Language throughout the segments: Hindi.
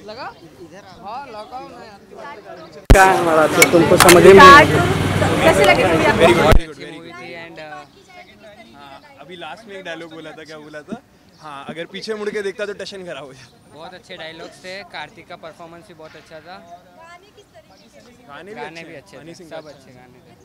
लगा इधर हाँ लगाओ ना यार। क्या है हमारा तो तुमको समझ में नहीं। कैसे लगी मूवी आपको? वेरी गुड मूवी थी एंड अभी लास्ट में एक डायलॉग बोला था, क्या बोला था? हाँ, अगर पीछे मुड़ के देखता तो टेंशन खराब हो जाता। बहुत अच्छे डायलॉग्स थे। कार्तिक का परफॉर्मेंस भी बहुत अच्छा था। गाने भी अच्छे थे, सब अच्छे गाने थे।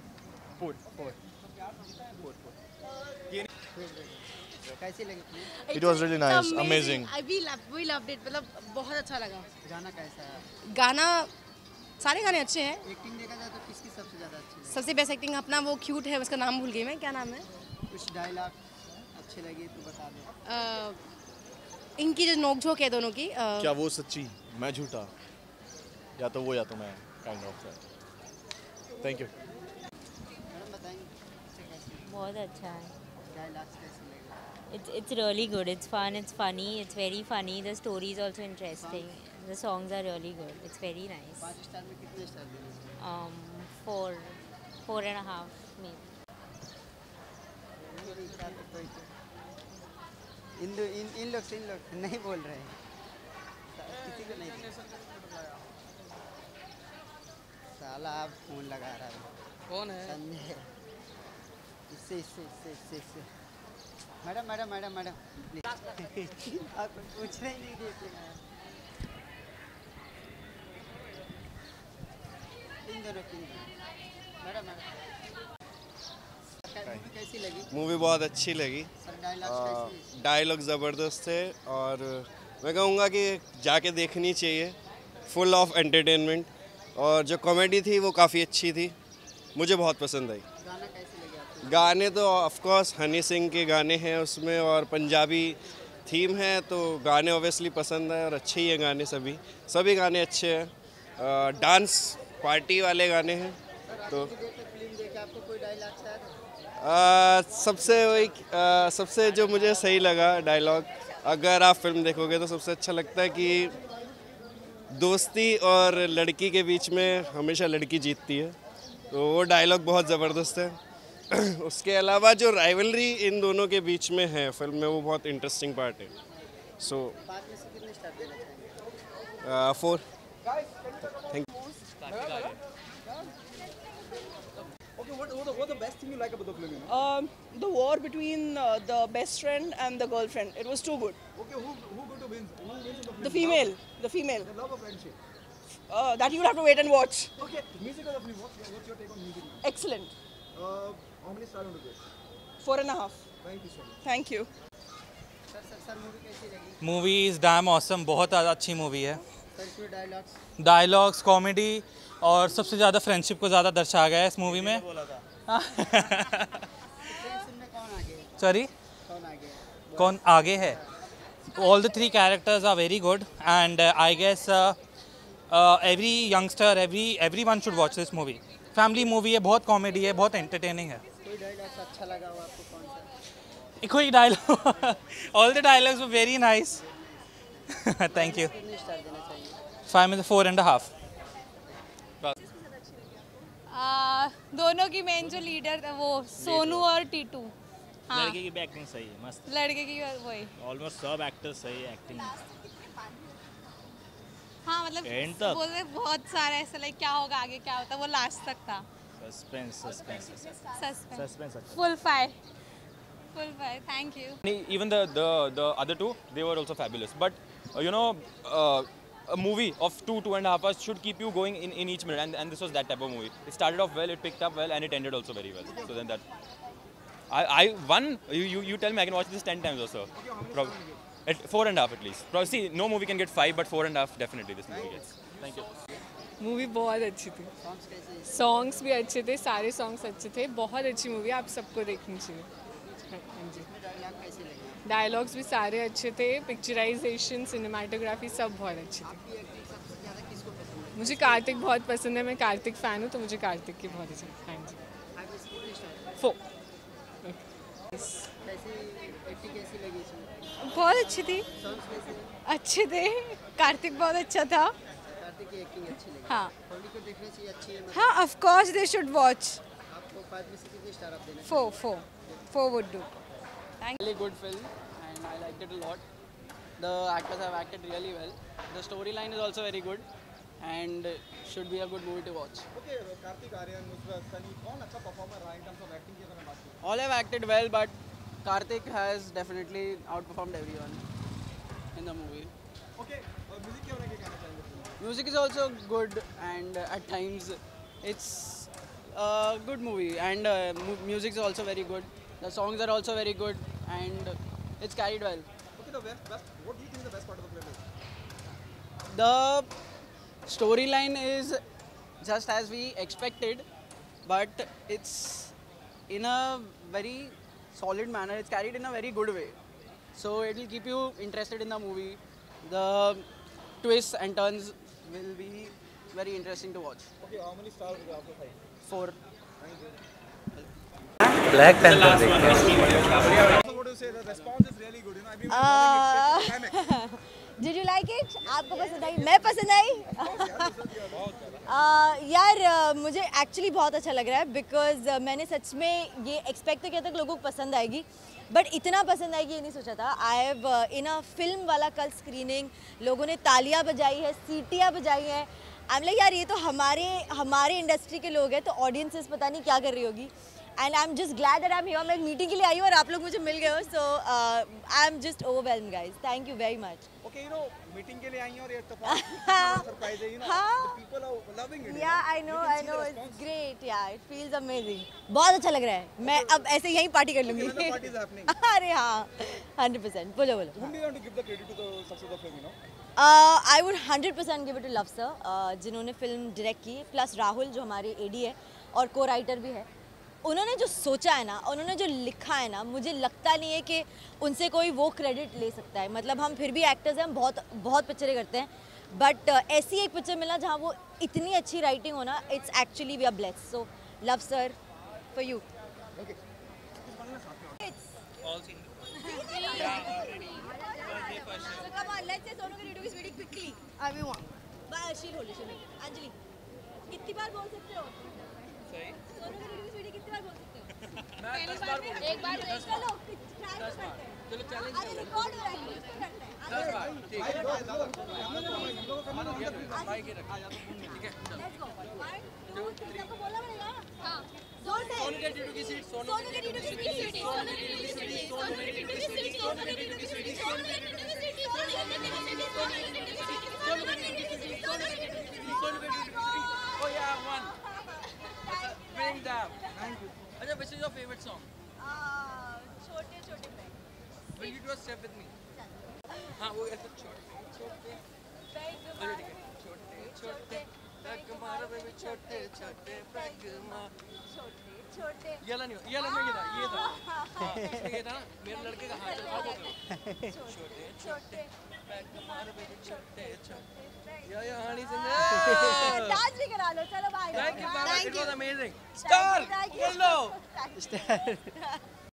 कैसी लगी? It was really nice, amazing. We loved it. मतलब बहुत अच्छा लगा। गाना कैसा है? गाना सारे गाने अच्छे हैं। एक्टिंग देखा जाए तो किसकी सबसे ज़्यादा अच्छी लगी? सबसे बेस्ट एक्टिंग अपना वो क्यूट है, उसका नाम भूल गई मैं, क्या नाम है? कुछ डायलॉग अच्छे लगे तो बता दो। इनकी जो नोकझोंक है दोनों की क्या वो सच्ची, मैं झूठा, या तो वो या तो मैं, kind of. Thank you. Madam बताएंगे बहुत अच्छा है। डायलॉग्स कैसे लगे? It's really good. It's fun. It's funny. It's very funny. The story is also interesting. The songs are really good. It's very nice. 5 star में कितने स्टार देंगे? 4.5 maybe. इन लोग नहीं बोल रहे हैं, किसी को नहीं। साला आप फोन लगा रहा है। कौन है? संजय। इससे मैडम प्लीज। आप पूछना ही नहीं देते हैं। इन दोनों की मैडम मूवी कैसी लगी? मूवी बहुत अच्छी लगी। डायलॉग ज़बरदस्त थे और मैं कहूँगा कि जाके देखनी चाहिए। फुल ऑफ एंटरटेनमेंट और जो कॉमेडी थी वो काफ़ी अच्छी थी, मुझे बहुत पसंद आई। गाना कैसे लगे आपको? गाने तो ऑफ कोर्स हनी सिंह के गाने हैं उसमें और पंजाबी थीम है तो गाने ऑब्वियसली पसंद है और अच्छे ही हैं गाने। सभी गाने अच्छे हैं। डांस पार्टी वाले गाने हैं तो फिल्म देखे आपको कोई डायलॉग शायद? सबसे जो मुझे सही लगा डायलॉग, अगर आप फिल्म देखोगे तो सबसे अच्छा लगता है कि दोस्ती और लड़की के बीच में हमेशा लड़की जीतती है, तो वो डायलॉग बहुत ज़बरदस्त है। उसके अलावा जो राइवलरी इन दोनों के बीच में है फिल्म में, वो बहुत इंटरेस्टिंग पार्ट है। सो 5 में से कितने स्टार देना चाहेंगे? 4। Thank you. What the best thing you like about the film? The war between the best friend and the girlfriend. It was too good. Okay, who going to win? Who wins in the film? The female. The love or friendship? That you'll have to wait and watch. Okay, music of the film. What's your take on music? Excellent. How many stars on the good? 4.5. Thank you so much. Thank you. Sir movie कैसी लगी? मूवी इज़ डैम ऑसम, बहुत अच्छी मूवी है। सर इसमें डायलॉग्स, कॉमेडी और सबसे ज़्यादा फ्रेंडशिप को ज़्यादा दर्शाया गया है इस मूवी में। सॉरी, कौन आगे है? All the 3 characters are very good and I guess every youngster, everyone should watch this movie. Family movie है, बहुत कॉमेडी है, बहुत एंटरटेनिंग है। कोई डायलॉग अच्छा लगा हो आपको कौन सा? कोई dialogue, all the dialogues were very nice. Thank you. कितने स्टार देना चाहिए? 5 में से 4.5। दोनों की मेन जो लीडर था वो सोनू और टीटू। हाँ, लड़के की भी एक्टिंग सही है, मस्त। लड़के की वही ऑलमोस्ट सब एक्टर्स सही है एक्टिंग। हाँ मतलब End तक? बोले बहुत सारा ऐसा लाइक क्या होगा आगे क्या होता, वो लास्ट तक था। Suspense full fire. Thank you. Even the other two, they were also fabulous. But a movie of 2.5 hours should keep you going in each minute, and this was that type of movie. It started off well, it picked up well, and it ended also very well. So then that, you tell me, I can watch this 10 times also. Probably at 4.5 at least. Probably, see, no movie can get 5, but 4.5 definitely this movie gets. Thank you. Movie बहुत अच्छी थी। सॉन्ग्स भी अच्छे थे, सारे सॉन्ग्स अच्छे थे, बहुत अच्छी मूवी, आप सबको देखनी चाहिए। हाँ जी। डायलॉग्स भी सारे अच्छे थे, पिक्चराइजेशन, सिनेमाटोग्राफी सब बहुत अच्छी थी। मुझे कार्तिक बहुत पसंद है, मैं कार्तिक फ़ैन हूँ, तो मुझे कार्तिक की बहुत अच्छी। हाँ जी। 4। बहुत अच्छी थी, अच्छे थे। कार्तिक बहुत अच्छा था। कार्तिक की एक्टिंग अच्छी लगी। हाँ फैमिली को देखना चाहिए, अच्छी है। हाँ, of course they should watch. आपको 5 में से कितने स्टार आप देना? 4 would do. Really good film and I liked it a lot. The actors have acted really well. The storyline is also very good and should be a good movie to watch. Okay, Kartik Aaryan, Nusrat, Sunny, कौन अच्छा performer रहा in terms of acting की अगर मैं बात करूँ? All have acted well, but Karthik has definitely outperformed everyone in the movie. Okay, music के बारे में क्या कहना चाहेंगे? Music is also good and at times it's a good movie and music is also very good. The songs are also very good and it's carried well. Okay, the best. What do you think is the best part of the film is? The storyline is just as we expected, but it's in a very solid manner. It's carried in a very good way. So it will keep you interested in the movie. The twists and turns will be very interesting to watch. Okay, how many stars will you have for 4. Thank you. Black Panther देखते हैं Also, what do you say? The response is really good. You know, everyone is loving it. Did you like it? आपको पसंद आई? मैं पसंद आई? यार मुझे एक्चुअली बहुत अच्छा लग रहा है बिकॉज मैंने सच में ये एक्सपेक्ट तो किया था कि लोगों को पसंद आएगी बट इतना पसंद आएगी ये नहीं सोचा था. I have in a film वाला कल स्क्रीनिंग लोगों ने तालियां बजाई है, सीटियां बजाई हैं. आई एम लाइक यार ये तो हमारे इंडस्ट्री के लोग हैं तो ऑडियंसेस पता नहीं क्या कर रही होगी. And I am just glad that I am here. मैं मीटिंग के लिए आई हूँ और आप लोग मुझे मिल गए हो. So I am just overwhelmed guys. Thank you very much. Okay, you know, meeting के लिए आई हैं और ये surprise है, you know, the people are loving it. Yeah, I know, it's great. Yeah, it feels amazing. बहुत अच्छा लग रहा है. मैं अब ऐसे यहीं पार्टी कर लूँगी. The party is happening. अरे हाँ, 100%. बोलो. Whom do you want to give the credit to the success of the film, you know? I would 100% give it to Love Sir, जिन्होंने फिल्म डायरेक्ट की, प्लस राहुल जो हमारे AD है और को राइटर भी है. उन्होंने जो सोचा है ना, उन्होंने जो लिखा है ना, मुझे लगता नहीं है कि उनसे कोई वो क्रेडिट ले सकता है. मतलब हम फिर भी एक्टर्स हैं, हम बहुत पिक्चरें करते हैं बट ऐसी एक पिक्चर मिला जहाँ वो इतनी अच्छी राइटिंग हो ना, it's actually we are blessed. So love sir for you. Anjali कितनी बार बोल सकते हो? सोनू की वीडियो कितनी बार बोल सकते हो? मैं 10 बार बोल. एक बार. चलो ट्राई करते हैं. चलो चैलेंज कर लेते हैं. रिकॉर्ड हो रहा है. 10 बार. ठीक है. माइक रख. ठीक है. Let's go. 1 2 3 आपको बोलना पड़ेगा. हां. जोर से. सोनू के टीटू की सीट. सोनू के टीटू की सीट. सोनू के टीटू की सीट. सोनू के टीटू की सीट. सोनू के टीटू की सीट. सोनू के टीटू की सीट. सोनू के टीटू की सीट. सोनू के टीटू की सीट. सोनू के टीटू की सीट. सोनू के टीटू की सीट. सोनू के टीटू की सीट. Oh yeah, one. Bring down. Thank you. Acha, which is your favorite song? छोटे छोटे peg. Will you do a step with me? हाँ वो ऐसे छोटे छोटे बैग छोटे छोटे बैग मारो बेबी छोटे छोटे बैग मारो छोटे छोटे. ये नहीं ये था ये था मेरे लड़के का हाथ चला छोटे छोटे बैग मारो बेबी छोटे छोटे. या हनी सिंह डांस भी करा लो. चलो bye. Thank you, Baba. It was amazing. Star. Hello. Star.